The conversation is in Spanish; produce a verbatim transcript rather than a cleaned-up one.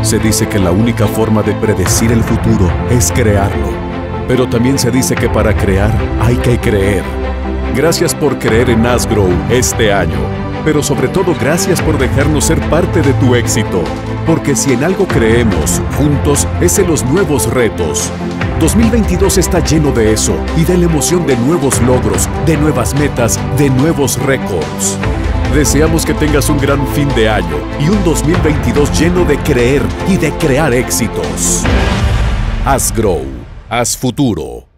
Se dice que la única forma de predecir el futuro es crearlo. Pero también se dice que para crear hay que creer. Gracias por creer en Asgrow este año. Pero sobre todo gracias por dejarnos ser parte de tu éxito. Porque si en algo creemos, juntos, es en los nuevos retos. dos mil veintidós está lleno de eso y de la emoción de nuevos logros, de nuevas metas, de nuevos récords. Deseamos que tengas un gran fin de año y un dos mil veintidós lleno de creer y de crear éxitos. Asgrow, haz futuro.